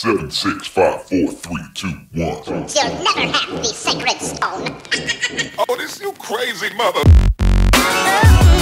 7, 6, 5, 4, 3, 2, 1. You'll never have the sacred stone. Oh, this you crazy mother.